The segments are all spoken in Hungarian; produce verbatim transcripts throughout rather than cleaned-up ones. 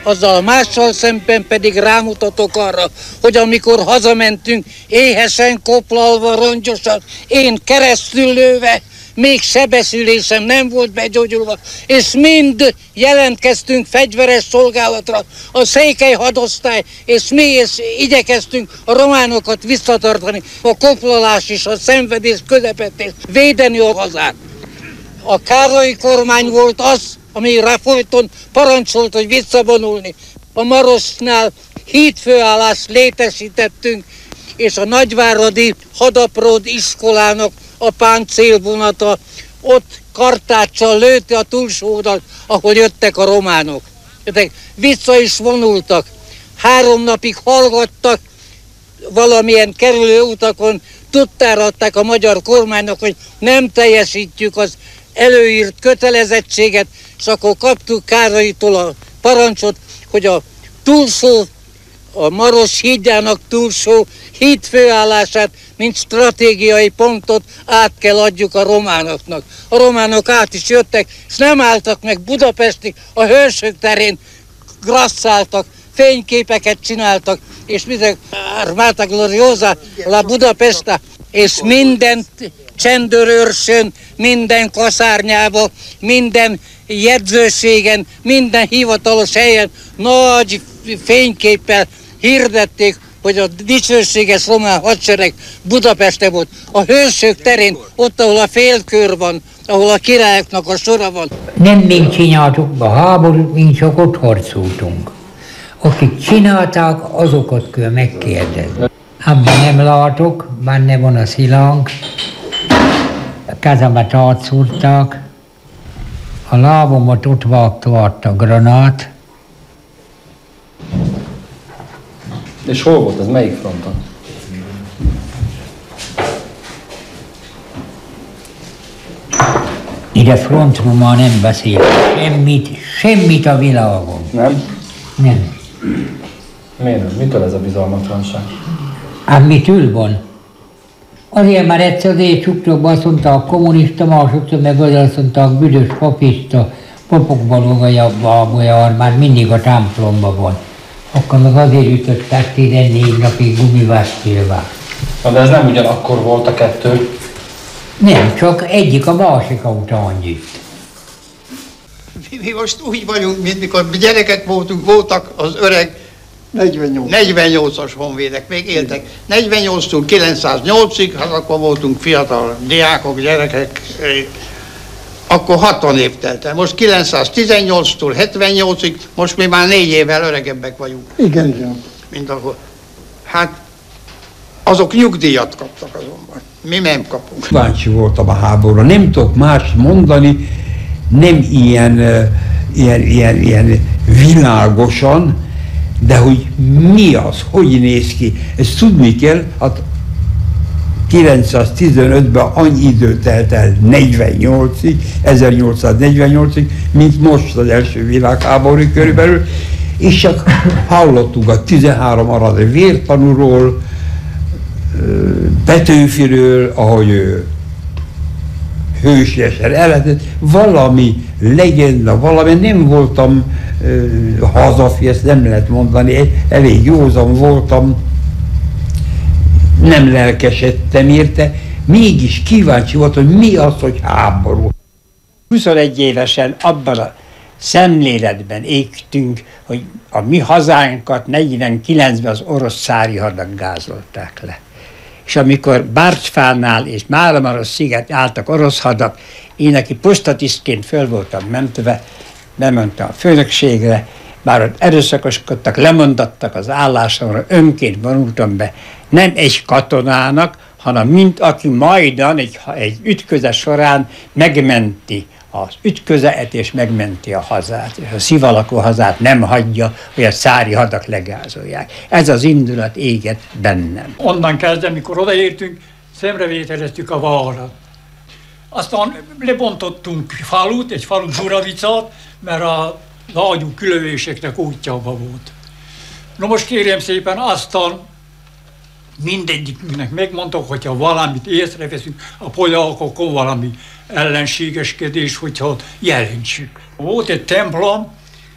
azzal a mással szemben pedig rámutatok arra, hogy amikor hazamentünk, éhesen, koplalva, rongyosan, én keresztül lőve, még sebesülésem nem volt begyógyulva, és mind jelentkeztünk fegyveres szolgálatra, a székely hadosztály, és mi is igyekeztünk a románokat visszatartani, a koplalás és a szenvedés közepette védeni a hazát. A Károlyi kormány volt az, ami rá folyton parancsolt, hogy visszavonulni. A Marosnál hídfőállást létesítettünk, és a nagyváradi hadapród iskolának a páncélvonata ott kartáccsal lőtte a túlsó oldalt, ahol jöttek a románok. Jöttek, vissza is vonultak. Három napig hallgattak valamilyen kerülő utakon, tudtára adták a magyar kormánynak, hogy nem teljesítjük az előírt kötelezettséget, és akkor kaptuk Károlytól a parancsot, hogy a túlsó, a Maros hídjának túlsó hídfőállását, mint stratégiai pontot át kell adjuk a románoknak. A románok át is jöttek, és nem álltak meg Budapestig, a Hősök terén grasszáltak, fényképeket csináltak, és mindent Armata Gloriosa, la Budapesta, és minden csendőrőrsön, minden kaszárnyába, minden jegyzőségen, minden hivatalos helyen nagy fényképpel hirdették, hogy a dicsőséges román hadsereg Budapesten volt. A Hősök terén, ott, ahol a félkör van, ahol a királyoknak a sora van. Nem mi csináltuk a háborút, mi csak ott harcoltunk. Akik csinálták, azokat kell megkérdezni. Abban nem látok, benne van a szilánk, a kezemet átszúrták, a lábomat ott vágta a granát. És hol volt ez? Melyik fronton? Ide frontról már nem beszél. Semmit, semmit a világon. Nem? Nem. Miért? Mitől ez a bizalmatlanság? Hát mitől van? Azért már egyszer csuktok, azt mondta a kommunista, másodszor meg azt mondta a büdös papista, papokban olyan már mindig a templomban van. Akkor meg azért ütöttek tizennégy napig gumivászfélvel. Na de ez nem ugyanakkor volt a kettő? Nem, csak egyik a másik után jött. Mi most úgy vagyunk, mint mikor gyerekek voltunk, voltak az öreg negyvennyolcas honvédek, még éltek. negyvennyolctól kilencszáznyolcig, hát akkor voltunk fiatal diákok, gyerekek, akkor hatvan év telt el. Most kilencszáztizennyolctól hetvennyolcig, most mi már négy évvel öregebbek vagyunk. Igen, igen. Mint akkor. Hát azok nyugdíjat kaptak azonban. Mi nem kapunk. Kíváncsi voltam a háborúra, nem tudok más mondani, nem ilyen, ilyen, ilyen, ilyen világosan, de hogy mi az, hogy néz ki, ezt tudni kell, hát kilencszáztizenötben annyi idő telt el negyvennyolcig, ezernyolcszáznegyvennyolcig, mint most az első világháború körülbelül, és csak hallottuk a tizenhárom aradi vértanúról, Petőfiről, ahogy ő hősiesen eletett, valami legenda, valami, nem voltam uh, hazafi, ezt nem lehet mondani, elég józan voltam, nem lelkesedtem érte, mégis kíváncsi volt, hogy mi az, hogy háború. huszonegy évesen abban a szemléletben égtünk, hogy a mi hazánkat negyvenkilencben az orosz szári hadak gázolták le. És amikor Bárcsfánál és Máramaros sziget álltak orosz hadak, én, aki postatisztként föl voltam mentve, bementem a főnökségre, bár ott erőszakoskodtak, lemondattak az állásomra, önként vonultam be, nem egy katonának, hanem mint aki majdan egy, egy ütközet során megmenti az ütközetet és megmenti a hazát, és a szivalakó hazát nem hagyja, hogy a szári hadak legázolják. Ez az indulat égett bennem. Onnan kezdve, mikor odaértünk, szemrevételeztük a várat. Aztán lebontottunk falut, egy falut Zsuravicát, mert a ágyú külövéseknek útjában volt. Na most kérem szépen, aztán mindegyikünknek megmondtak, hogyha valamit észreveszünk, a polyákokon valami ellenségeskedés, hogyha jelentsük. Volt egy templom,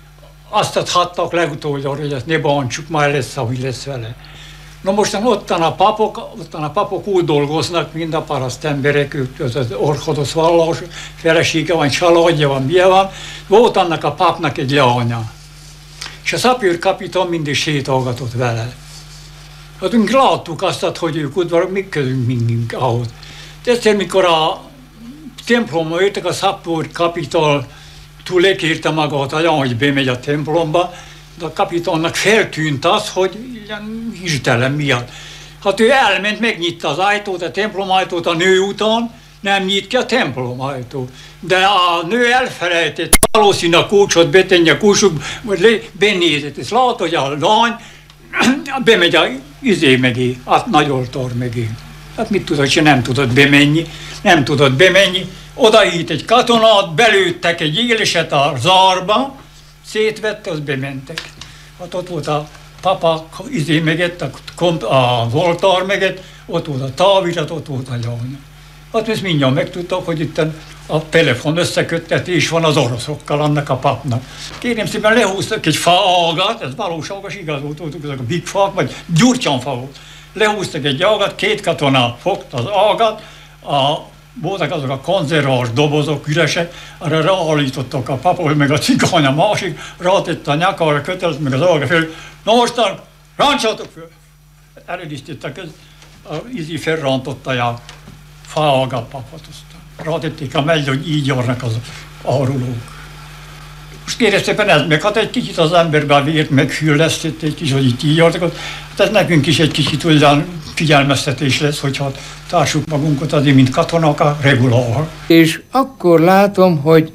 azt adhattak legutoljára, hogy ezt ne bántsuk, majd lesz, ahogy lesz vele. Na mostan ottan a papok, ottan a papok úgy dolgoznak, mind a paraszt emberek, ők az ortodox vallás, felesége van, családja van, milyen van. Volt annak a papnak egy leánya. És a szapőrkapiton mindig sétálgatott vele. Hátünk láttuk azt, hogy ők udvarok, mi közünk mindünk ahhoz. De egyszer, mikor a templomba jöttek, a szapőrkapiton túl lekérte magát olyan, hogy bemegy a templomba, de a kapitónnak feltűnt az, hogy ilyen hirtelen miatt. Hát ő elment, megnyitta az ajtót, a templom ajtót a nő után, nem nyit ki a templom ajtót. De a nő elfelejtett valószínűleg a kulcsot betenni a kulcsuk, vagy benézett, és lát, hogy a lány bemegy a izé megé, a nagy oltár megé. Hát mit tudod, hogy nem tudott bemenni, nem tudott bemenni. Oda hívt egy katonát, belőttek egy éleset a zárba, szétvette, az bementek. Hát ott volt a papa, izé megett, az oltár megett, ott volt a távirat, ott volt a lány. Hát ezt mindjárt megtudtak, hogy itt a telefon összeköttetés van az oroszokkal, annak a papnak. Kérem szépen, lehúztak egy faágat, ez valóságos, igaz volt, ezek a big fák, vagy gyurcsanfa volt. Lehúztak egy ágat, két katona fogta az ágat, a voltak azok a konzervás dobozok üresek, arra ráállítottak a papa, meg a cigány a másik, rátette a nyakára, kötelezett meg az ága fel. Na mostan, ráncsátok föl! Elrisztítottak, a izi felrántotta a faága papot, aztán rátették a mellé, hogy így járnak az árulók. Most kérem szépen, ez meg hát egy kicsit az emberbe a vért megfűlesztett egy kicsit, hogy itt így jártak, hát ez nekünk is egy kicsit olyan figyelmeztetés lesz, hogyha társuk magunkat azért, mint katonák a regulár. És akkor látom, hogy,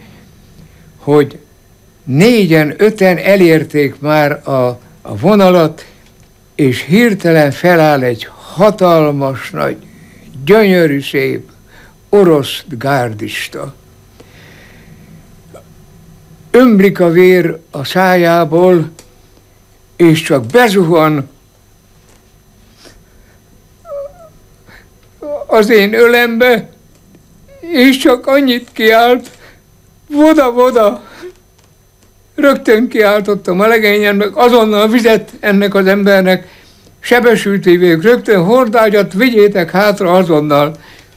hogy négyen, öten elérték már a, a vonalat, és hirtelen feláll egy hatalmas nagy, gyönyörű szép orosz gárdista. Ömlik a vér a szájából, és csak bezuhan az én ölembe, és csak annyit kiált, voda-voda. Rögtön kiáltottam a legényen, meg azonnal vizet ennek az embernek, sebesült hívők, rögtön hordágyat, vigyétek hátra azonnal.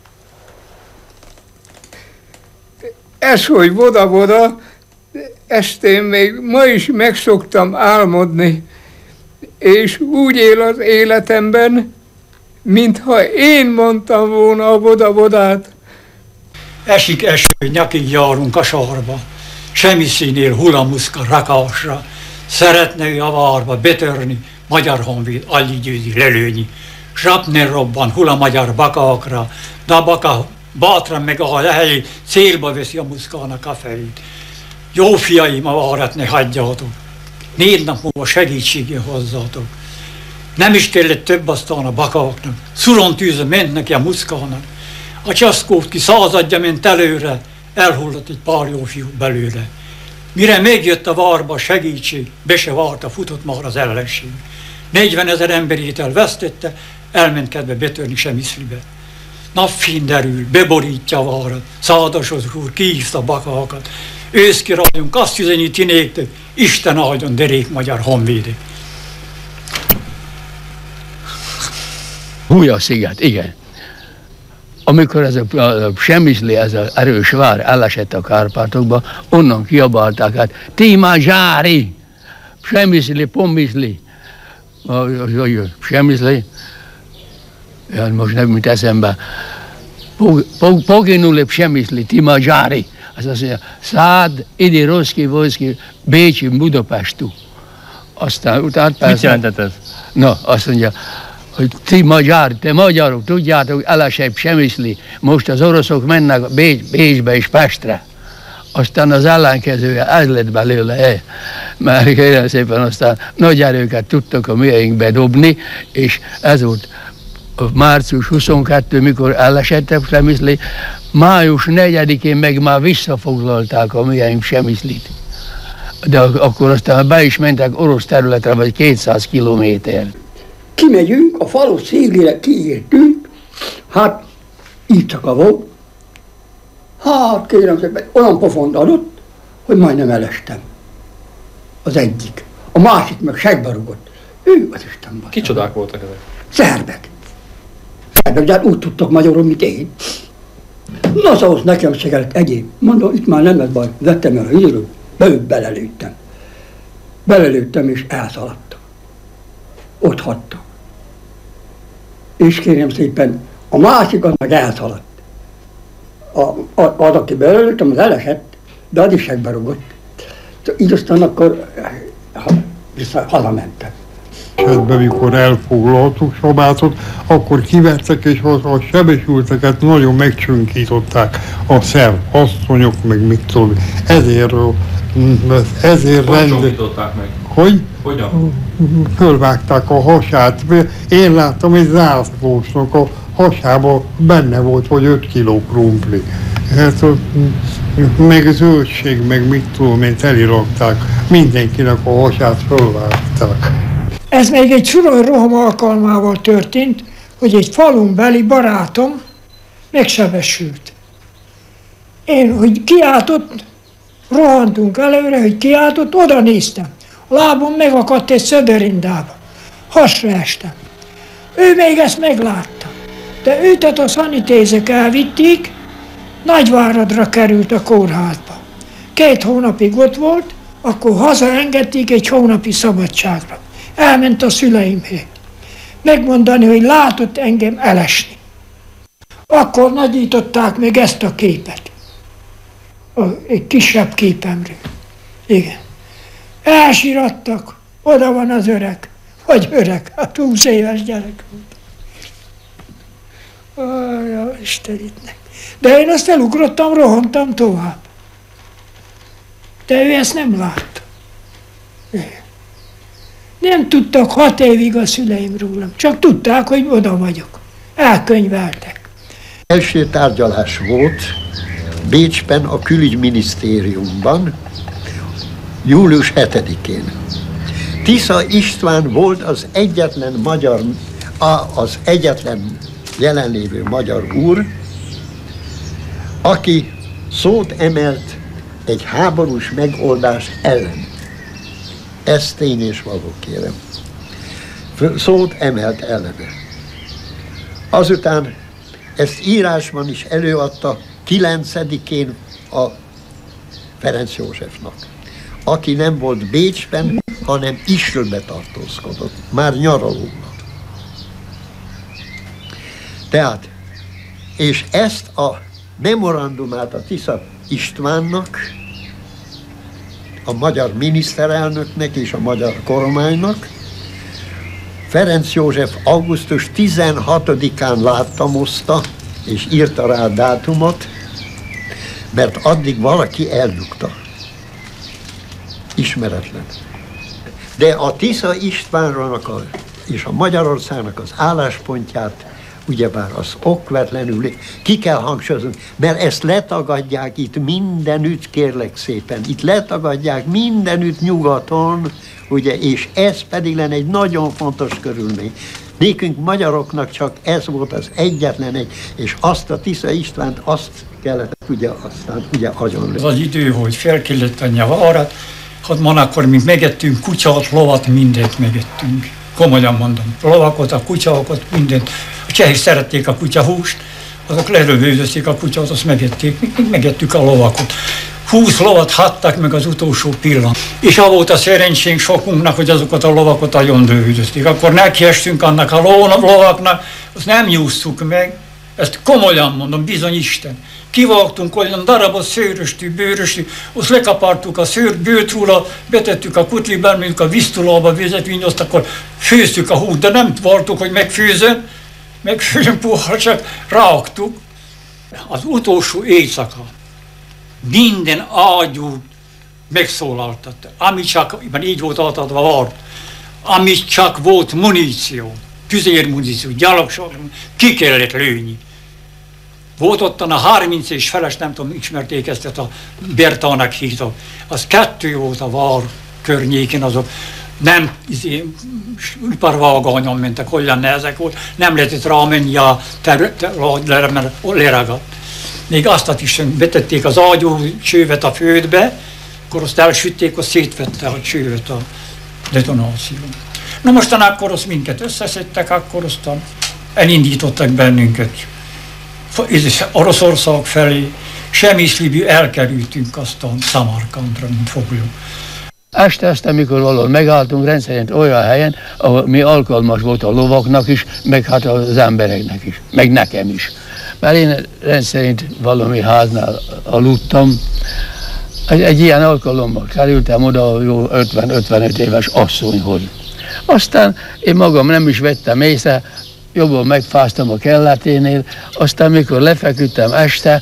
Ez, hogy voda-voda, ezt én még ma is meg szoktam álmodni, és úgy él az életemben, mintha én mondtam volna a voda-vodát. Esik eső, nyakig járunk a sarba, semmi színél hullamuszka rakásra, szeretne ő a várba betörni, magyar honvéd alig győzi lelőni. Srapner robban hull a magyar bakákra, de a baka bátran meg a lehelyét, célba veszi a muszkának a fejét. Jó fiaim, a várat ne hagyjátok, négy nap múlva segítségén hozzátok. Nem is kellett több aztán a bakáknak, szuron tűzre ment neki a muszkának. A csaszkót ki századja ment előre, elhullott egy pár jó fiú belőle. Mire megjött a várba a segítség, be se várta, futott már az ellenség. negyvenezer emberét elvesztette, elment kedve betörni Semiszlibe. Napfény derül, beborítja a várat, Szádasos úr kihívta a bakákat. Őszkirályunk azt üzeníti néktek, Isten áldjon derék magyar honvédek. Húja-sziget, igen. Amikor ez a, a Semiszli, ez az erős vár elesett a Kárpátokba, onnan kiabálták át, Tima Zsári, Semiszli, Pomiszli, Semiszli, most nem jut eszembe, Poginuli Semiszli, Tima Zsári, az azt mondja, Szád, Idi, Roszki, Voszki, Bécsi, Budapestú. Aztán utána persze... Mit jelentett ez? Na, azt mondja, hogy ti magyar, te magyarok, tudjátok, elesett Semiszli, most az oroszok mennek Bécs, Bécsbe és Pestre. Aztán az ellenkezője, ez lett belőle, eh. Mert kérem szépen aztán nagy erőket tudtak a mieinkbe dobni, és ez volt március huszonkettő, mikor elesettek Semiszli, május negyedikén meg már visszafoglalták a mieink Semiszlit. De akkor aztán be is mentek orosz területre, vagy kétszáz kilométer. Kimegyünk, a falu szélére kiértünk, hát éjszaka volt, hát kérem szépen, olyan pofont adott, hogy majdnem elestem. az egyik. A másik meg segbe rugott. Ő az Isten bassza. Kicsodák voltak ezek? Szerbek. Szerbek, de hát úgy tudtak magyarul, mint én. Na szóval nekem se kellett egyéb. Mondom, itt már nem lesz baj. Vettem el a híről, beőtt belelőttem. Belelőttem és elszaladtam. Ott hagytam. És kérem szépen, a másik az meg elszaladt. A, a, az, aki belelőttem, az elesett, de az is segbe rugott. Így aztán akkor ha, vissza hazamentem. Esetben, mikor elfoglaltuk Sabátot, akkor kivettek, és a, a sebesülteket nagyon megcsönkították a szerb asszonyok, meg mit tudom. Ezért, ezért rendet... meg? Hogy? Hogyan? Fölvágták a hasát. Én láttam egy zászlósnak a hasába benne volt, hogy öt kiló krumpli. Hát, meg zöldség, meg mit tudom én, elirakták. Mindenkinek a hasát fölvágták. Ez még egy roham alkalmával történt, hogy egy falun beli barátom megsebesült. Én, hogy kiáltott, rohantunk előre, hogy kiáltott, oda néztem. A lábom megakadt egy szödörindába. Hasra estem. Ő még ezt meglátta. De őt a szanitézek elvitték, Nagyváradra került a kórházba. Két hónapig ott volt, akkor hazaengedték egy hónapi szabadságra. Elment a szüleimhez. Megmondani, hogy látott engem elesni. Akkor nagyították meg ezt a képet. A, egy kisebb képemről. Igen. Elsirattak, oda van az öreg. Vagy öreg, hát húsz éves gyerek volt. Aj, Istenitnek. De én azt elugrottam, rohantam tovább. De ő ezt nem látta. Nem tudtak hat évig a szüleim rólam, csak tudták, hogy oda vagyok. Elkönyveltek. Első tárgyalás volt Bécsben a külügyminisztériumban, július hetedikén. Tisza István volt az egyetlen magyar, az egyetlen jelenlévő magyar úr, aki szót emelt egy háborús megoldás ellen. Ez tény és való, kérem. Szót emelt ellene. Azután ezt írásban is előadta kilencedikén a Ferenc Józsefnak, aki nem volt Bécsben, hanem Ischlbe tartózkodott, már nyaralóban. Tehát, és ezt a memorandumát a Tisza Istvánnak, a magyar miniszterelnöknek és a magyar kormánynak Ferenc József augusztus tizenhatodikán láttamozta, és írta rá a dátumot, mert addig valaki eldugta. Ismeretlen. De a Tisza Istvánnak a, és a Magyarországnak az álláspontját ugyebár az okvetlenül ki kell hangsúlyozni, mert ezt letagadják itt mindenütt, kérlek szépen, itt letagadják mindenütt nyugaton, ugye, és ez pedig lenne egy nagyon fontos körülmény. Nékünk magyaroknak csak ez volt az egyetlen egy, és azt a Tisza Istvánt, azt kellett ugye aztán ugye agyonlőni. Az az idő, hogy fel kellett tenni a várat, hát man akkor mi megettünk kutyát, lovat, mindent megettünk. Komolyan mondom, lovakot, a kutyákat, mindent. A csehek szerették a kutyahúst, azok lerövődözték a kutyát, azt megették, mi megettük a lovakot. Húsz lovat hatták meg az utolsó pillanat. És az volt a szerencsénk sokunknak, hogy azokat a lovakat agyon lövődözték. Akkor nekiestünk annak a lovaknak, azt nem nyúztuk meg, ezt komolyan mondom, bizony Isten. Kivágtunk olyan darabot szőröstű, bőröstű, azt lekapartuk a szőrt, bőt róla, betettük a kutliban, mondjuk a víztulába vezetünk, azt akkor főztük a húst, de nem vartuk, hogy megfőzön, megfőzön puha, csak rágtuk. Az utolsó éjszaka minden ágyú megszólaltat, ami csak, így volt átadva vár, ami csak volt muníció, tüzérmuníció, gyalogság, ki kellett lőni. Volt ottan a harminc és feles, nem tudom, ismerték ezt a Bertának hívta. Az kettő volt a vár környékén, azok nem iparvágányon mentek, olyan nehezek volt, nem lehetett rámenni a területre, mert leragadt. Még azt is betették az ágyú csővet a földbe, Akkor azt elsütték, azt szétvette a csőt a detonáció. Na mostan akkor azt minket összeszedtek, akkor aztán elindítottak bennünket Oroszország felé, Semiszlibű elkerültünk aztán Szamarkandra, mint foglyok. Este este, amikor valahol megálltunk rendszerint olyan helyen, ahol mi alkalmas volt a lovaknak is, meg hát az embereknek is, meg nekem is. Mert én rendszerint valami háznál aludtam, egy, egy ilyen alkalommal kerültem oda jó ötven-ötvenöt éves asszonyhoz. Aztán én magam nem is vettem észre, jobban megfáztam a kelleténél, aztán mikor lefeküdtem este,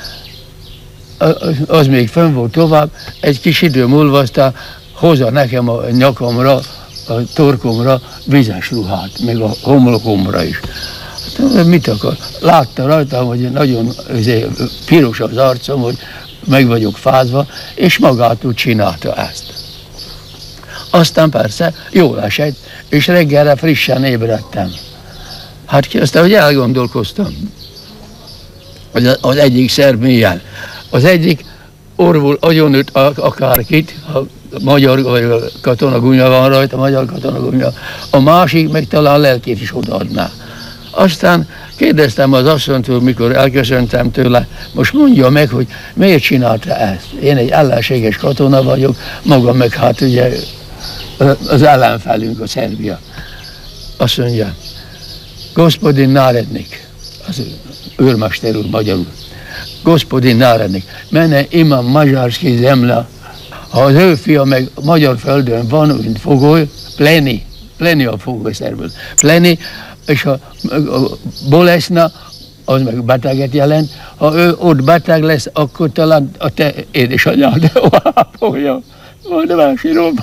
az még fönn volt tovább, egy kis idő múlva aztán hozza nekem a nyakamra, a torkomra vizes ruhát, még a homlokomra is. Hát, mit akar? Látta rajtam, hogy nagyon piros az arcom, hogy meg vagyok fázva, és magától csinálta ezt. Aztán persze jól esett, és reggelre frissen ébredtem. Hát aztán, hogy elgondolkoztam, az, az egyik szerb milyen. Az egyik orvul agyonüt akárkit, a magyar vagy a katonagunya van rajta, a magyar katonagunya, a másik meg talán lelkét is odaadná. Aztán kérdeztem az asszontól, mikor elköszöntem tőle, most mondja meg, hogy miért csinálta ezt. Én egy ellenséges katona vagyok, maga meg hát ugye az ellenfelünk, a Szerbia. Azt mondja, Gospodin nárednik, az őrmester úr magyarul. Gospodin nárednik, mene imam magyarski zemla. Ha az ő fia meg magyar földön van, mint fogoly, pleni, pleni a fogoly szerből, pleni, és ha boleszna, az meg beteget jelent, ha ő ott beteg lesz, akkor talán a te édesanyád ápolja, majd másírom.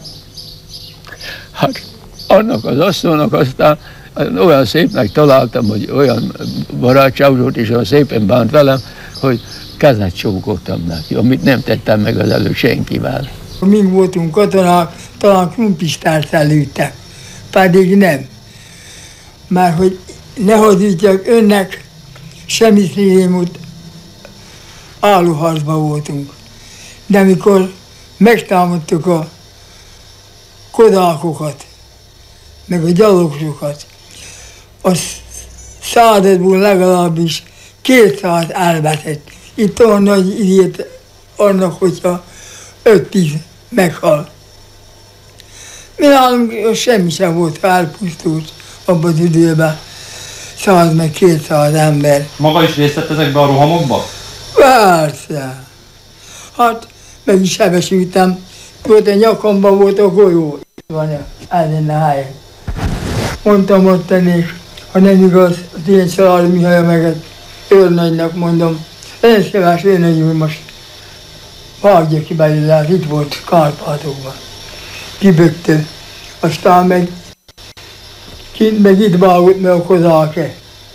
Hát annak az asszonynak aztán olyan szépnek találtam, hogy olyan barátság volt, és olyan szépen bánt velem, hogy kezet csókoltam neki, amit nem tettem meg az előtt senkivel. Mink voltunk katonák, talán krumplistát előttek, pedig nem. Mert hogy ne hazudjak önnek, Semiszliémút állóharcban voltunk. De mikor megtámadtuk a kodákokat, meg a gyalogosokat, a századból legalábbis kétszáz elvetett. Itt olyan nagy idét annak, hogyha öt-tíz meghal. Mi nálunk semmi sem volt, elpusztult abban az időben. Száz meg kétszáz ember. Maga is részt vett ezekbe a rohamokba? Persze. Hát meg is sebesültem. Volt a nyakamban volt a golyó. Itt van ezen a helyen. Mondtam ott ennék, ha nem igaz, az én Szaládi Mihály meget őrnagynak mondom. Én szíves őrnagy úr, most vágja ki belőle, hát itt volt Kárpátokban. Kibökte. Aztán meg kint meg itt vágott meg a kozáke.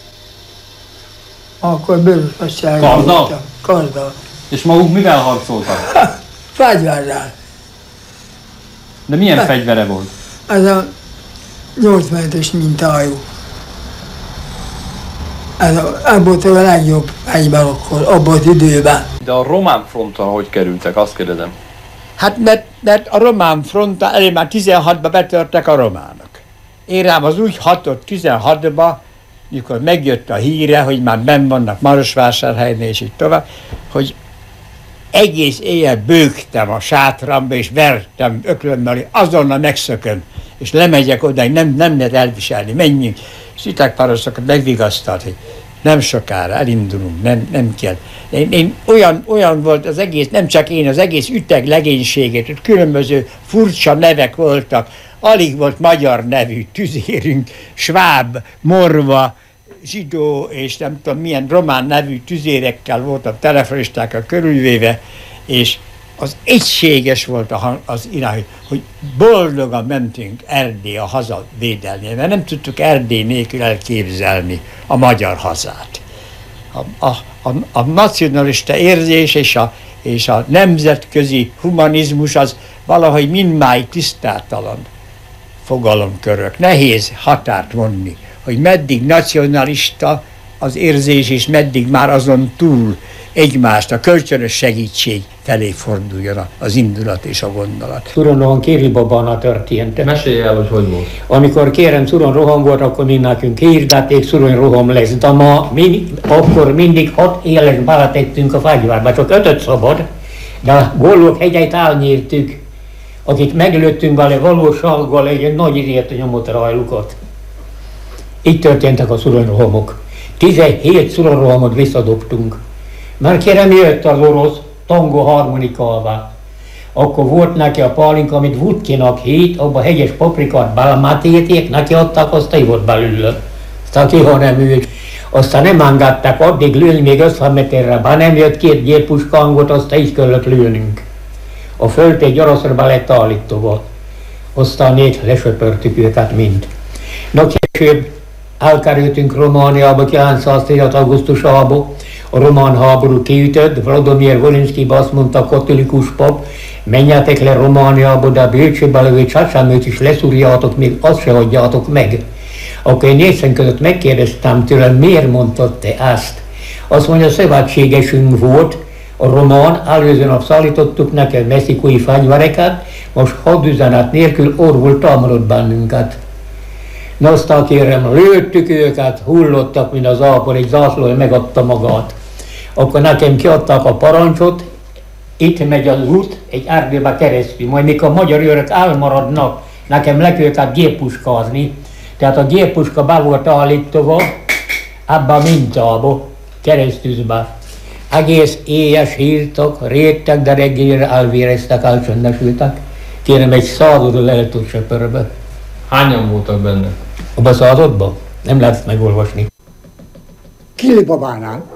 Akkor Börösfesztságon voltam. Karddal. És maguk mivel harcoltak? Fegyverrel. De milyen Fe fegyvere volt? Ez a nyolcvenötös mintájú. Ez, a, ez volt a legjobb fegyver akkor, abban az időben. De a román fronton hogy kerültek, azt kérdezem? Hát mert, mert a román fronton, elég már tizenhatban betörtek a románok. Én rám az úgy hatott tizenhatban, mikor megjött a híre, hogy már benn vannak Marosvásárhelyen és így tovább, hogy egész éjjel bőgtem a sátramba, és vertem öklömmel, azonnal megszököm, és lemegyek oda, nem, nem lehet elviselni, menjünk. És itákpároszokat megvigasztalt, hogy nem sokára elindulunk, nem, nem kell. Én, én olyan, olyan volt az egész, nem csak én, az egész üteg legénységet, hogy különböző furcsa nevek voltak, alig volt magyar nevű tüzérünk, sváb, morva, zsidó és nem tudom milyen román nevű tüzérekkel voltak telefonistákkal körülvéve, és az egységes volt az irány, hogy boldogan mentünk Erdély a haza védelmére, mert nem tudtuk Erdély nélkül elképzelni a magyar hazát. A, a, a, a nacionalista érzés és a, és a nemzetközi humanizmus az valahogy mindmáig tisztátalan fogalomkörök. Nehéz határt vonni, hogy meddig nacionalista az érzés, és meddig már azon túl. egymást a kölcsönös segítség felé forduljon az indulat és a gondolat. Curon Kéribabana történt. Mesélj el, hogy hogy volt. Amikor kérem Curon roham volt, akkor mi nekünk hirdették, Curon roham lesz. De ma mi, akkor mindig hat éles beletettünk a fegyvárba, csak ötöt szabad, de a Gollók hegyeit elnyírtük, akit meglőttünk vele valósággal egy nagy idért nyomott rajlukat. Így történtek a Curon rohamok. tizenhét Curon rohamot visszadobtunk. Mert kérem, jött az orosz tango harmonikává. Akkor volt neki a pálinka, amit Vutkinak hét, abba hegyes paprikát belemátéték, neki adták, aztán volt belőle. Aztán ki, ha nem ült. Aztán nem engedtek addig lőni, még ötven méterre, bár nem jött két géppuskángot, aztán így kellett lőnünk. A föld egy oroszra be lett állítva. Aztán négy lesöpörtük őket mind. Na később elkerültünk Romániába kilencszáztizenhat augusztusában. A román háború kiütött, Vladimir Volinszky azt mondta, katolikus pap, menjetek le Romániába, de a Bécsbe levő csecsemőt is leszúrjátok, még azt se adjátok meg. Akkor én négy szem között megkérdeztem tőle, miért mondtad te ezt? Azt mondja, szövetségesünk volt, a román, előző nap szállítottuk neki a mexikói fegyvereket, most hadüzenet nélkül orvul támadott bennünket. Na aztán kérem, lőttük őket, hullottak, mint az ápor, egy zászló megadta magát. Akkor nekem kiadták a parancsot, itt megy az út, egy erdőbe keresztül, majd mikor a magyar őrök elmaradnak, nekem le kell őket géppuskázni. Tehát a géppuska be volt állítva ebbe a mintába, keresztülbe. Egész éjes hírtak, régtek, de reggelire elvéreztek, elcsöndesültek. Kérem, egy századról lehet tud söpörbe. Hányan voltak benne? Abba a században? Nem lehet megolvasni. Kiribabánál.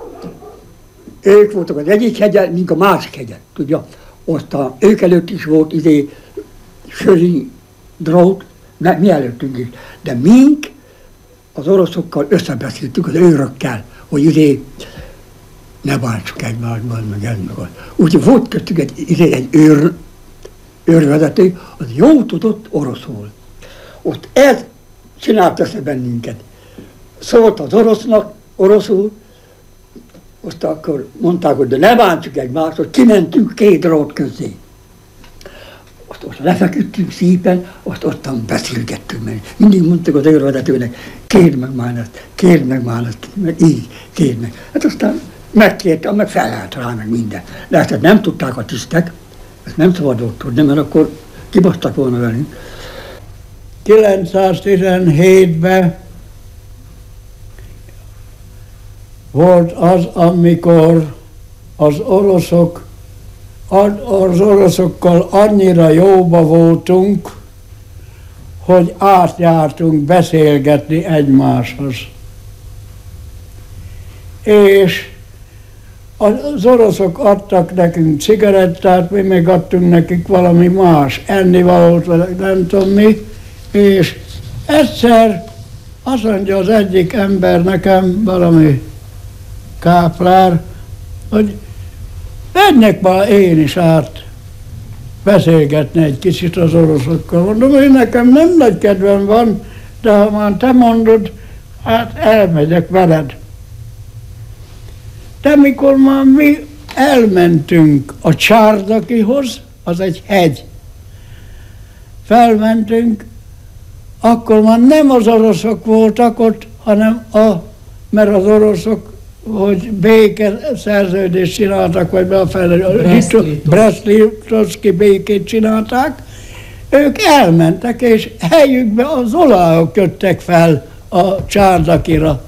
Ők voltak az egyik hegyen, mint a másik hegyen, tudja. Aztán ők előtt is volt izé söri drót, ne, mi előttünk is. De mink az oroszokkal összebeszéltük, az őrökkel, hogy izé ne bántsuk egymásban, meg ez meg az. Úgyhogy volt köztük egy, izé, egy őr, őrvezető, az jó tudott oroszul. Ott ez csinált össze bennünket. Szólt az orosznak, oroszul, azt akkor mondták, hogy de ne bántsuk egymást, hogy kimentünk két drót közé. Azt ott lefeküdtünk szépen, azt ottan beszélgettünk meg. Mindig mondtuk az őrvezetőnek, kérd meg már ezt, kérd meg már ezt, meg így, kérd meg. Hát aztán megkértem, meg felállt rá, meg minden. De ezt nem tudták a tisztek, ezt nem szabadott tudni, mert akkor kibasztak volna velünk. kilencszáztizenhétben volt az, amikor az oroszok, az oroszokkal annyira jóba voltunk, hogy átjártunk beszélgetni egymáshoz. És az oroszok adtak nekünk cigarettát, mi meg adtunk nekik valami más, ennivalót, nem tudom mi, és egyszer azt mondja az egyik ember nekem, valami káplár, hogy menjek már én is át beszélgetni egy kicsit az oroszokkal. Mondom, hogy nekem nem nagy kedvem van, de ha már te mondod, hát elmegyek veled. De mikor már mi elmentünk a Csárdakihoz, az egy hegy, felmentünk, akkor már nem az oroszok voltak ott, hanem a, mert az oroszok, hogy békeszerződést csináltak, vagy befelé, Brest-Litovszki békét csinálták, ők elmentek, és helyükbe az olajok jöttek fel a Csárdakira.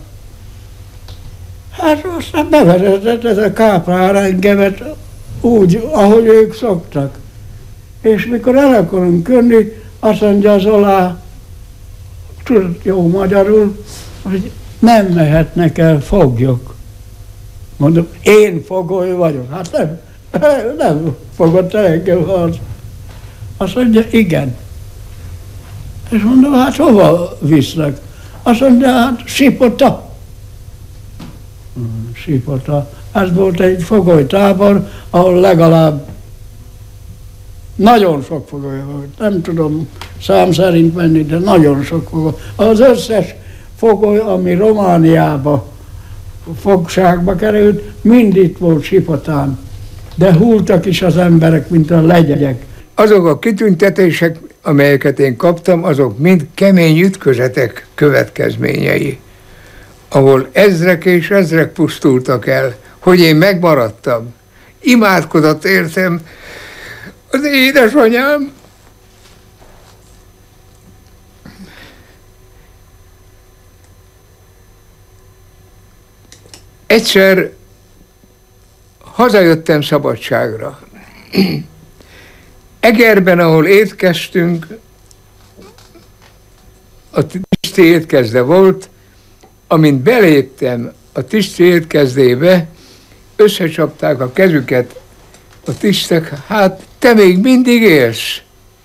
Hát aztán bevezetett ez a káplár engemet úgy, ahogy ők szoktak. És mikor el akarunk jönni, azt mondja az olá, tudod jó magyarul, hogy nem mehetnek el foglyok. Mondom, én fogoly vagyok. Hát nem, nem fogott el engem haza. Azt mondja, igen. És mondom, hát hova visznek? Azt mondja, hát Sipota. Sipota. Ez volt egy fogolytábor, ahol legalább nagyon sok fogoly volt. Nem tudom szám szerint menni, de nagyon sok fogoly. Az összes fogoly, ami Romániába fogságba került, mind itt volt Sipotán. De húltak is az emberek, mint a legyek. Azok a kitüntetések, amelyeket én kaptam, azok mind kemény ütközetek következményei, ahol ezrek és ezrek pusztultak el, hogy én megmaradtam. Imádkozott értem az édesanyám. Egyszer hazajöttem szabadságra. Egerben, ahol étkeztünk, a tiszti étkezde volt, amint beléptem a tiszti étkezdébe, összecsapták a kezüket a tisztek, hát te még mindig élsz.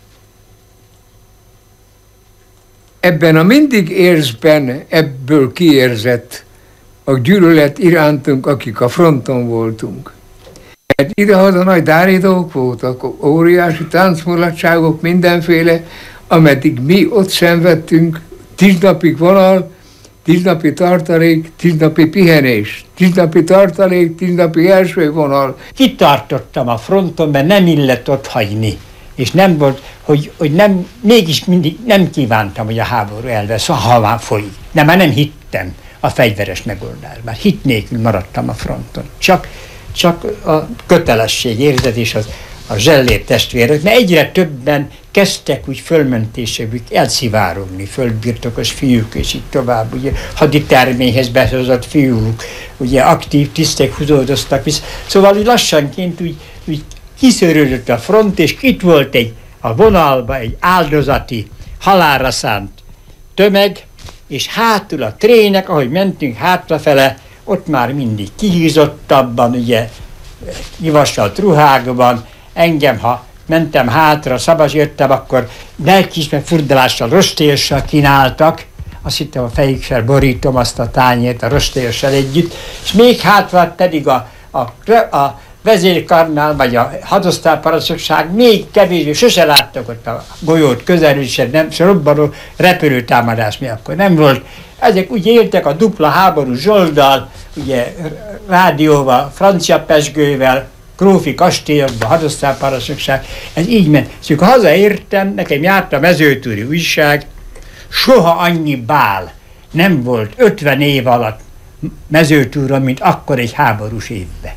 Ebben a mindig érzben ebből kiérzett a gyűlölet irántunk, akik a fronton voltunk. Mert idehaza nagy dáridók voltak, óriási táncmulatságok, mindenféle, ameddig mi ott szenvedtünk, tíz napig vonal, tíz napi tartalék, tíz napi pihenés, tíz napi tartalék, tíz napi első vonal. Kitartottam a fronton, mert nem illett ott hagyni. És nem volt, hogy, hogy nem, mégis mindig nem kívántam, hogy a háború elvesz, ha már folyik. De már nem hittem a fegyveres megoldásban. Hit nélkül maradtam a fronton. Csak, csak a kötelesség érzet és az, a zsellér testvérek, mert egyre többen kezdtek úgy fölmentésébük elszivárogni, földbirtokos fiúk, és így tovább, ugye haditerméhez behozott fiúk, ugye aktív tisztek húzódoztak vissza. Szóval úgy lassanként úgy, úgy kiszörődött a front, és itt volt egy, a vonalba egy áldozati, halálra szánt tömeg, és hátul a trének, ahogy mentünk hátrafele, ott már mindig kihízottabban, ugye, kivasalt ruhákban, engem, ha mentem hátra, szabad jöttem, akkor lelkiismert furdalással, rostélyossal kínáltak, azt hittem, a fejükkel borítom azt a tányért a rostélyossal együtt, és még hátra pedig a, a, a vezérkarnál, vagy a hadosztályparancsnokság még kevésbé, sose láttak ott a golyót közelről, és nem robbanó repülőtámadás mi akkor nem volt. Ezek úgy éltek a dupla háború zsolddal, ugye rádióval, francia pezsgővel, grófi kastélyokban, hadosztályparancsnokság, ez így ment. Szóval hazaértem, nekem járt a Mezőtúri újság, soha annyi bál nem volt ötven év alatt Mezőtúron, mint akkor egy háborús évben.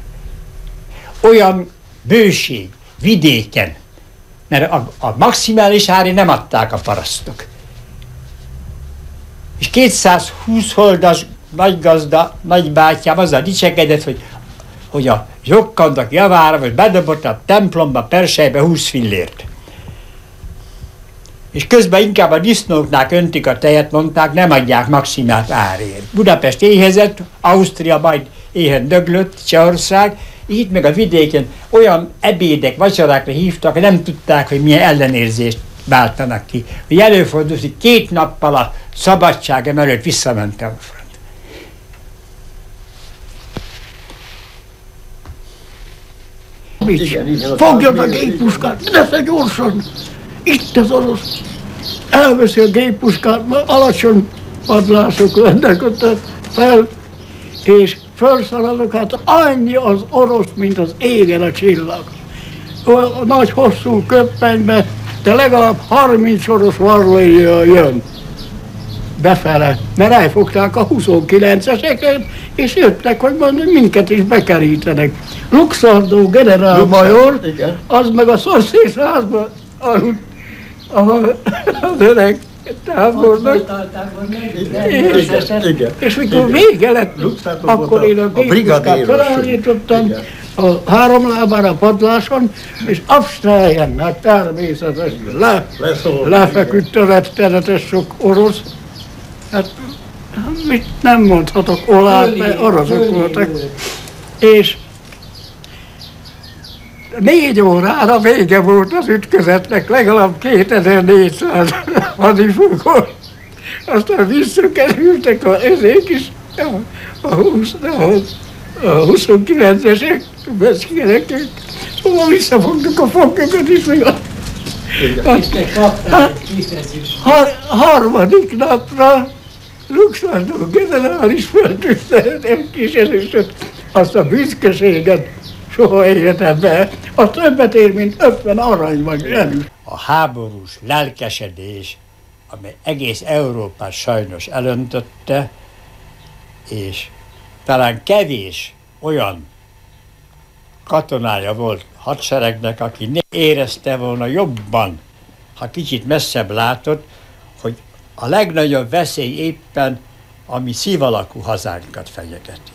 Olyan bőség, vidéken, mert a, a maximális ári nem adták a parasztok. És kétszázhúsz holdas nagygazda, nagybátyám azzal dicsekedett, hogy, hogy a jogkandak javára most bedobott a templomba, perselybe húsz fillért. És közben inkább a disznóknál öntik a tejet, mondták, nem adják maximált árért. Budapest éhezett, Ausztria majd éhen döglött, Csehország, itt meg a vidéken olyan ebédek, vacsorákra hívtak, nem tudták, hogy milyen ellenérzést váltanak ki. Hogy előfordult, hogy két nappal a szabadságom előtt visszamentem a front. Fogjad a géppuskát, nesze gyorsan! Itt az orosz! Elveszi a géppuskát, mert alacsony padlások lennek ott fel, és felszaladok, hát annyi az orosz, mint az égen a csillag. A nagy hosszú köppenybe, de legalább harminc orosz varlója jön befele, mert elfogták a huszonkilenceseket, és jöttek, hogy mondjuk minket is bekerítenek. Luxardó generálmajor, az meg a szomszédházban aludt, ahol az öreg tábornok, és, és mikor vége lett, akkor én a géppuskát felállítottam a három lábára padláson, és absztráljen, hát természetesen le, lefeküdt a rettenetes sok orosz. Hát mit nem mondhatok olát, mert oroszok voltak. És négy órára vége volt az ütközetnek, legalább kétezer-négyszáz hadifogó. Aztán visszakerültek a ezék is, a, a, a huszonkilencesek, beszélekek, szóval visszafogtuk a foglyokat is, meg a, a, a, a harmadik napra luxusnak a generális föltűztetem kis először, azt a büszkeséget soha életemben, az többet ér, mint ötven arany vagy elő. A háborús lelkesedés, amely egész Európát sajnos elöntötte, és talán kevés olyan katonája volt hadseregnek, aki ne érezte volna jobban, ha kicsit messzebb látott, hogy a legnagyobb veszély éppen a mi szívalakú hazánkat fenyegeti.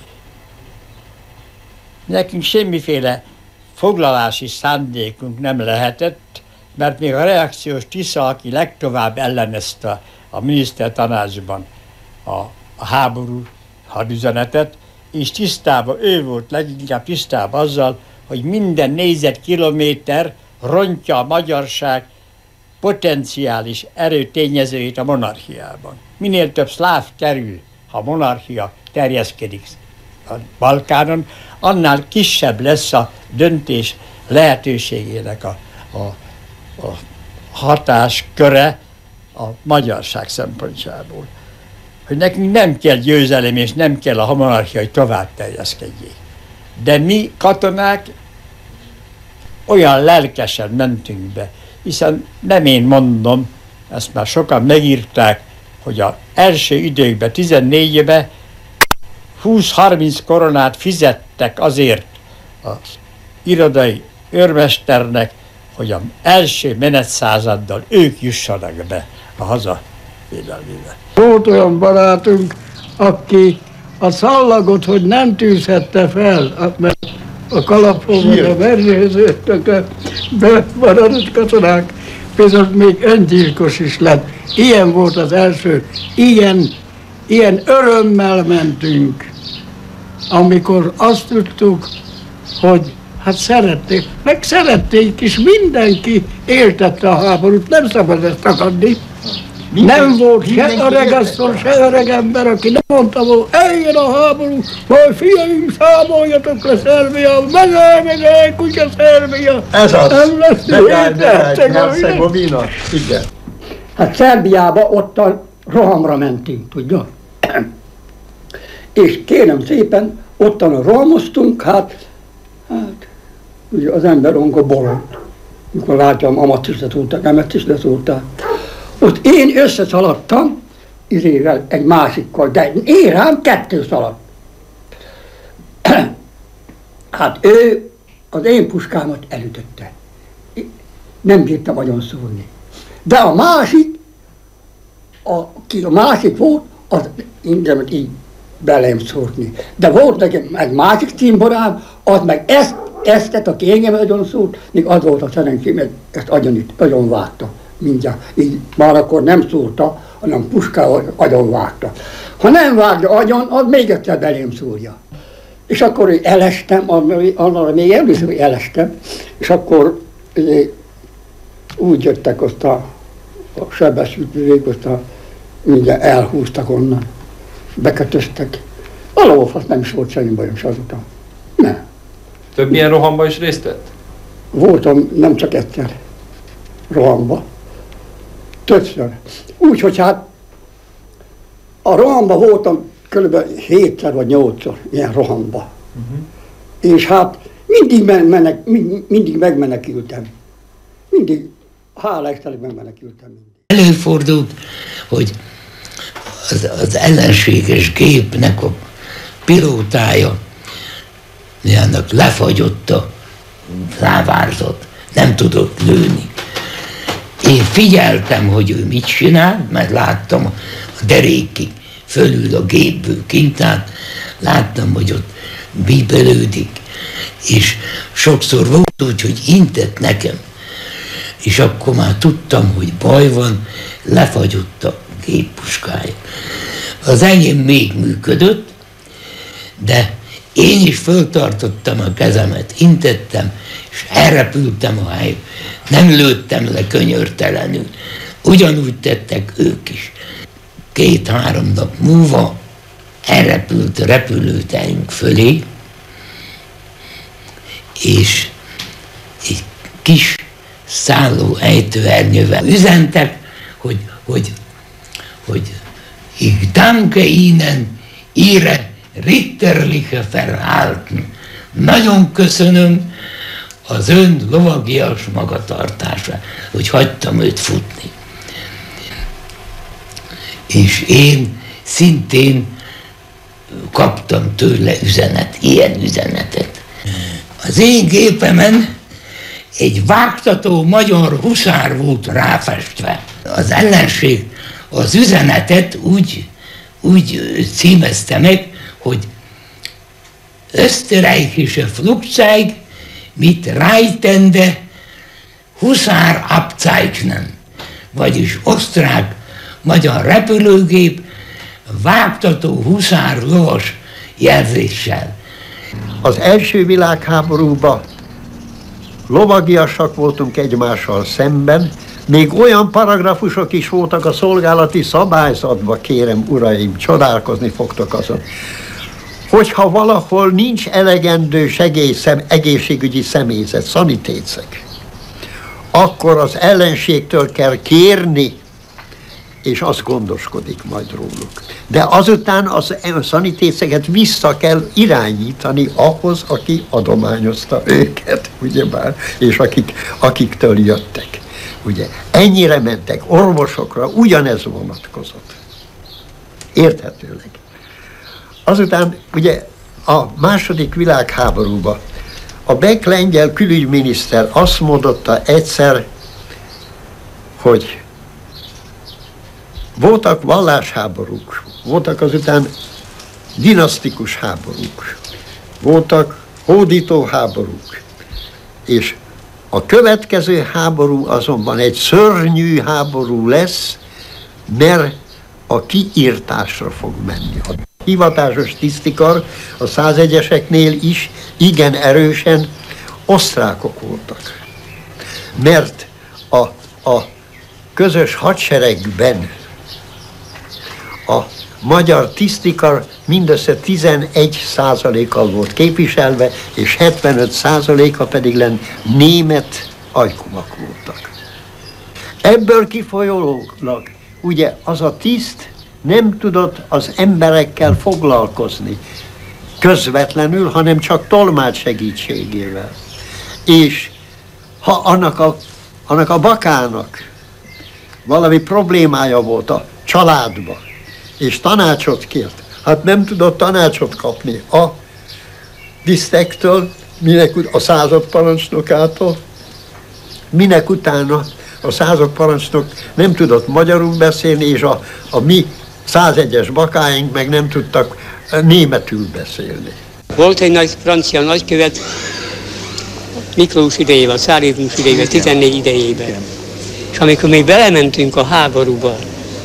Nekünk semmiféle foglalási szándékunk nem lehetett, mert még a reakciós Tisza, aki legtovább ellenezte a minisztertanácsban a, a háború hadüzenetet, és tisztában, ő volt leginkább tisztában azzal, hogy minden négyzetkilométer rontja a magyarság potenciális erőtényezőit a monarchiában. Minél több szláv kerül, ha a monarchia terjeszkedik a Balkánon, annál kisebb lesz a döntés lehetőségének a, a, a hatásköre a magyarság szempontjából. Hogy nekünk nem kell győzelem, és nem kell a monarchia, hogy tovább terjeszkedjék. De mi katonák olyan lelkesen mentünk be, hiszen nem én mondom, ezt már sokan megírták, hogy az első időkben, tizennégyben húsz-harminc koronát fizettek azért az irodai őrmesternek, hogy az első menetszázaddal ők jussanak be a haza védelmébe. Volt olyan barátunk, aki a szallagot, hogy nem tűzhette fel, mert a kalapon vagy a versenyzőknek bemaradott katonák, bizony még öngyilkos is lett. Ilyen volt az első, ilyen, ilyen örömmel mentünk, amikor azt tudtuk, hogy hát szerették, meg szerették is, mindenki éltette a háborút, nem szabad ezt takadni. Nem volt se öregasszony, se öreg ember, aki nem mondta volna, eljön a háború, majd fiaim, számoljatok le Szerbia, megáll, megáll, kutya Szerbia. Ez az, nem lesz megáll, megáll, Hercegovina. Igen. Hát Szerbiába ottan rohamra mentünk, tudja? És kérem szépen, ottan rohamoztunk, hát, hát, ugye az ember onka bolond. Mikor látjam, amat is letúlták, emet is letúlták. Ott én összeszaladtam, izével, egy másikkal, de én rám kettő szaladt. Hát ő az én puskámat elütötte. Nem bírtam agyon szúrni. De a másik, aki a másik volt, az indemet így belém szúrni. De volt nekem egy másik cimborám, az meg ezt, eztet, aki engem agyon szúrt, még az volt a szerencsém, ezt agyon, itt, agyon vágta. Mindjárt, így már akkor nem szúrta, hanem puskával agyon vágta. Ha nem vágja agyon, az még egyszer belém szúrja. És akkor én elestem, annál még emlékszem, hogy elestem, és akkor úgy jöttek azt a, a sebesültőjék, azt a, mindjárt elhúztak onnan, bekötöztek. Valahol fasz nem is volt semmi bajom se azután. Nem. Több ilyen rohamban is részt vett? Voltam nem csak egyszer rohamba. Többször. Úgy, hogy hát a rohamba voltam kb. hétszer vagy nyolcszor ilyen rohamba. Uh-huh. És hát mindig, menek, mindig megmenekültem. Mindig, hála Istennek megmenekültem. Mindig. Előfordult, hogy az, az ellenséges gépnek a pilótája annak lefagyott a rávárzat, nem tudott lőni. Én figyeltem, hogy ő mit csinál, mert láttam a derékig fölül a gépből kint át, láttam, hogy ott bíbelődik, és sokszor volt úgy, hogy intett nekem, és akkor már tudtam, hogy baj van, lefagyott a géppuskája. Az enyém még működött, de én is föltartottam a kezemet, intettem, és elrepültem a helyre. Nem lőttem le könyörtelenül. Ugyanúgy tettek ők is. Két-három nap múlva elrepült a repülőteljünk fölé, és egy kis szálló ejtőernyővel üzentek, hogy, hogy, hogy Ich danke Ihnen, Ihre ritterliche Verhalten. Nagyon köszönöm az ön lovagias magatartása, hogy hagytam őt futni. És én szintén kaptam tőle üzenet, ilyen üzenetet. Az én gépemen egy vágtató magyar huszár volt ráfestve. Az ellenség az üzenetet úgy, úgy címezte meg, hogy österreichische Flugzeug mit reitende Huszár-Abzeichnen, vagyis osztrák-magyar repülőgép vágtató huszár lovas jelzéssel. Az első világháborúban lovagiasak voltunk egymással szemben, még olyan paragrafusok is voltak a szolgálati szabályzatban, kérem uraim, csodálkozni fogtok azon, hogyha valahol nincs elegendő segélyszem, egészségügyi személyzet, szanitécek, akkor az ellenségtől kell kérni, és az gondoskodik majd róluk. De azután a szanitéceket vissza kell irányítani ahhoz, aki adományozta őket, ugyebár, és akik, akiktől jöttek. Ugye, ennyire mentek orvosokra, ugyanez vonatkozott. Érthetőleg. Azután ugye a második világháborúban a Beck lengyel külügyminiszter azt mondotta egyszer, hogy voltak vallásháborúk, voltak azután dinasztikus háborúk, voltak hódító háborúk, és a következő háború azonban egy szörnyű háború lesz, mert a kiírtásra fog menni. A hivatásos tisztikar a százegyeseknél is igen erősen osztrákok voltak. Mert a, a közös hadseregben a magyar tisztikar mindössze tizenegy százalékkal volt képviselve, és hetvenöt százaléka pedig len német ajkumak voltak. Ebből kifolyólag ugye az a tiszt nem tudott az emberekkel foglalkozni közvetlenül, hanem csak tolmács segítségével. És ha annak a, annak a bakának valami problémája volt a családba, és tanácsot kért, hát nem tudott tanácsot kapni a tisztektől, minek a századparancsnokától, minek utána a századparancsnok nem tudott magyarul beszélni, és a, a mi százegyes bakáink meg nem tudtak németül beszélni. Volt egy nagy francia nagykövet Miklós idejében, a cárizmus idejében, tizennégy idejében. És amikor még belementünk a háborúba,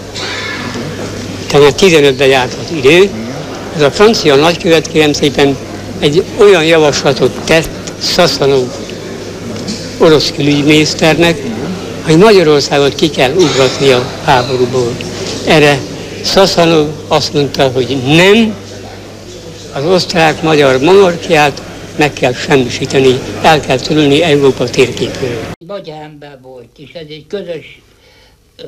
tehát tizenötben járt az idő, ez a francia nagykövet kérem szépen egy olyan javaslatot tett Szaszanov orosz külügyminiszternek, hogy Magyarországot ki kell ugratni a háborúból. Erre Szaszanov azt mondta, hogy nem, az osztrák-magyar monarchiát meg kell semmisíteni, el kell törölni Európa térképről. Nagy ember volt, és ez egy közös ö,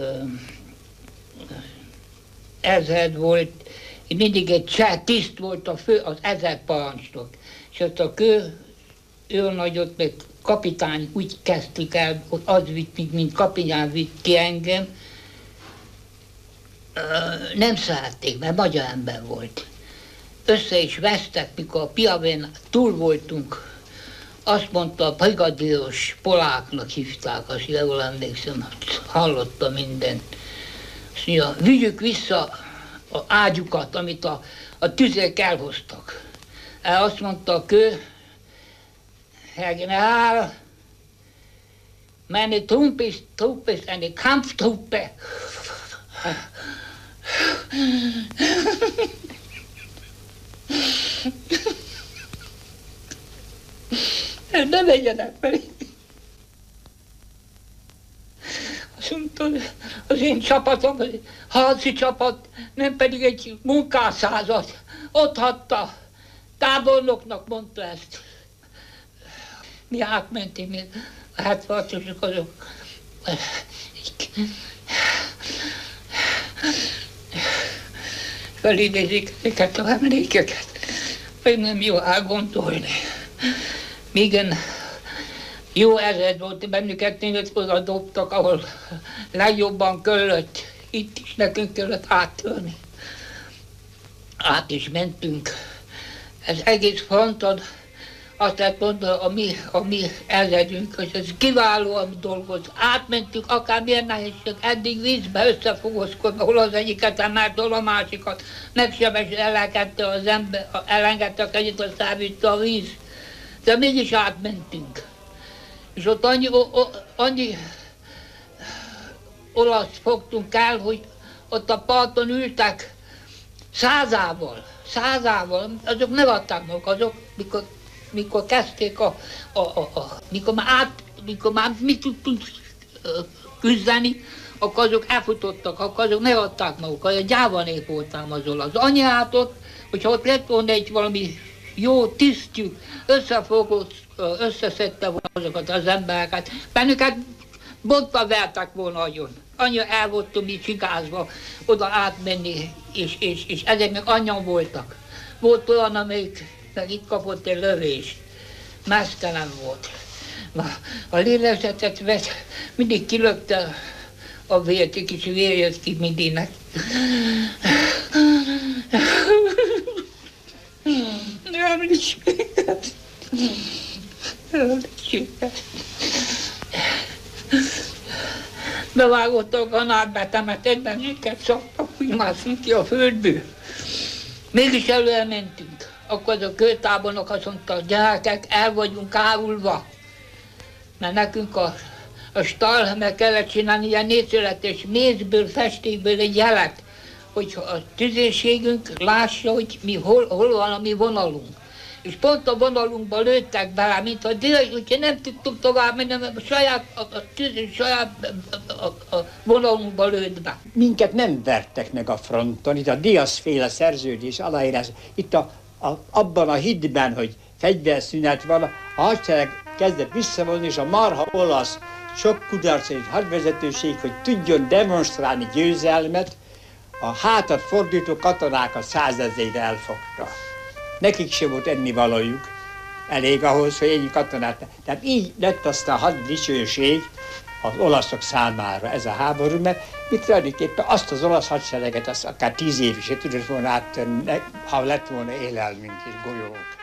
ezred volt, mindig egy cseh tiszt volt a fő, az ezredparancsnok. És ott a kő őrnagyot, meg kapitány úgy kezdtük el, hogy az vitt, mint kapitány vitt ki engem. Ö, nem szerették, mert magyar ember volt. Össze is vesztek, mikor a Piavén túl voltunk. Azt mondta a brigadíros, Poláknak hívták, azt jól emlékszem, hallotta mindent. Azt mondja, vigyük vissza az ágyukat, amit a, a tüzek elhoztak. El azt mondta a kő, Herr General, meine Truppe ist, Truppe ist eine Kampftruppe. Ne vegyenek fel. Azt mondta, az én csapatom, az harci csapat, nem pedig egy munkászázad. Ott hagyta, tábornoknak mondta ezt. Mi átmentünk, mi a hetvenhatosok azok. felidézik ezeket az emlékeket. Még nem jó elgondolni. Igen, jó ezred volt bennünket, tényleg oda dobtak, ahol legjobban kellett. Itt is nekünk kellett áttörni. Át is mentünk. Ez egész fronton azt lehet mondani, a mi, a mi ezredünk, hogy ez kiváló, amit dolgoz. Átmentünk akármilyen nehézség, eddig vízbe összefogozkodva, hol az egyiket emelt, hol a másikat. Megsebes elengedte az ember, elengedte a kezét, aztán vitte a víz. De mégis átmentünk. És ott annyi, o, o, annyi olasz fogtunk el, hogy ott a parton ültek százával, százával, azok megadták maguk, azok, mikor, mikor kezdték a, a, a, a mikor már át, mikor már mi tudtunk küzdeni, akkor azok elfutottak, akkor azok megadták maguk, a gyáva nép voltám az olasz. Annyi hát ott, hogyha ott lett volna egy valami jó tisztjük, összefogott, összeszedte volna azokat az embereket, bennünket botba vertek volna agyon. Annyira el voltunk mi csigázva oda átmenni, és, és, és ezek meg annyian voltak. Volt olyan, amelyik meg itt kapott egy lövést. Mesztelen volt. A lélegzetet vett, mindig kilökte a vért, egy kis vér jött ki mindennek. Nem is minket. Nem is minket. Bevágottak a nádbetemet, bennünket szoktak, hogy mászunk ki a földből. Mégis előre mentünk. Akkor az a kőtábornok azt mondta, gyerekek, el vagyunk árulva. Mert nekünk a, a stallhemel kellett csinálni ilyen négyszöletes mézből, festékből egy jelet, hogy a tüzérségünk lássa, hogy mi hol, hol van a mi vonalunk. És pont a vonalunkba lőttek bele, mintha dél, úgyhogy nem tudtuk tovább menni, mert a saját, a, a, tűzés saját a, a, a vonalunkba lőtt be. Minket nem vertek meg a fronton, itt a Diaz-féle szerződés aláírás, itt a, a, abban a hitben, hogy fegyverszünet van, a hadsereg kezdett visszavonni, és a marha olasz sok kudarc és hadvezetőség, hogy tudjon demonstrálni győzelmet, a hátat fordító katonákat százezreire elfogta. Nekik sem volt ennivalójuk, elég ahhoz, hogy ennyi katonát. Tehát így lett aztán haddicsőség az olaszok számára ez a háború, mert mit tulajdonképpen azt az olasz hadsereget, azt akár tíz évig se tudott volna áttörni, ha lett volna élelmünk és golyók.